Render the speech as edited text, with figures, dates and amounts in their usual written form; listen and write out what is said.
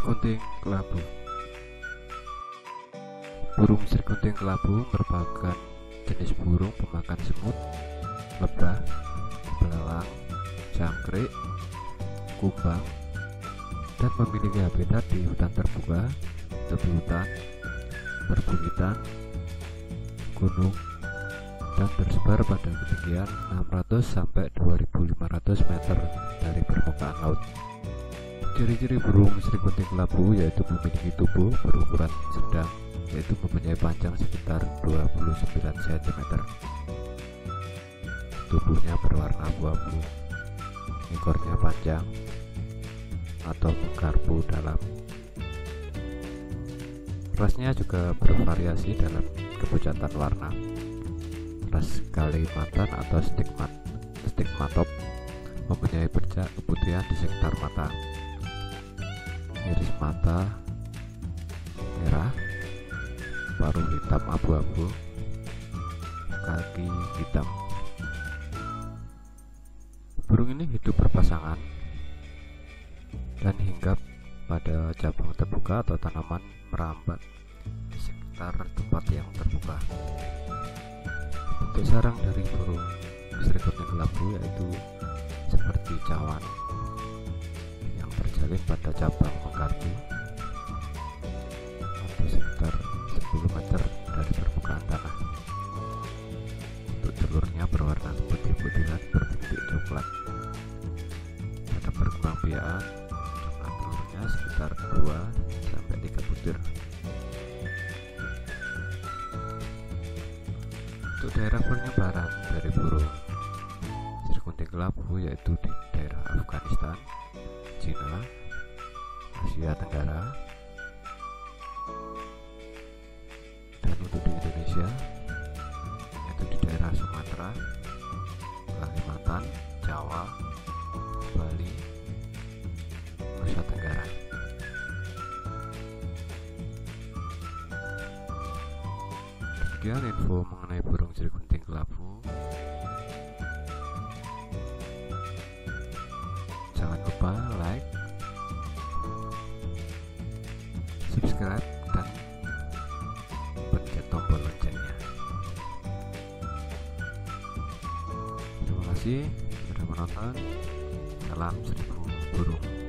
Srikunting kelabu. Burung srikunting kelabu merupakan jenis burung pemakan semut, lebah, belalang, jangkrik, kumbang, dan memiliki habitat di hutan terbuka, tepi hutan, perbukitan, gunung, dan tersebar pada ketinggian 600 sampai 2500 meter dari permukaan laut. Ciri-ciri burung srikunting kelabu yaitu memiliki tubuh berukuran sedang, yaitu mempunyai panjang sekitar 29 cm. Tubuhnya berwarna abu-abu, ekornya panjang atau menggarpu dalam. Rasnya juga bervariasi dalam kepucatan warna. Ras Kalimantan atau stigmatop mempunyai bercak keputihan di sekitar mata, iris mata merah, paruh hitam abu-abu, kaki hitam. Burung ini hidup berpasangan dan hinggap pada cabang terbuka atau tanaman merambat di sekitar tempat yang terbuka. Bentuk sarang dari burung srikunting kelabu yaitu seperti cawan yang terjalin pada cabang menggarpu atau sekitar 10 meter dari permukaan tanah. Untuk telurnya berwarna putih-putihan berbintik coklat. Pada perkembangbiakan jumlah telurnya sekitar 2 sampai 3 butir. Untuk daerah penyebaran dari burung srikunting kelabu yaitu di daerah Afghanistan, Cina, Asia Tenggara, dan untuk di Indonesia yaitu di daerah Sumatera, Kalimantan, Jawa, Bali, Nusa Tenggara. Demikian info mengenai burung srikunting kelabu. Jangan lupa like, subscribe, dan pencet tombol loncengnya. Terima kasih sudah menonton. Salam seribu burung.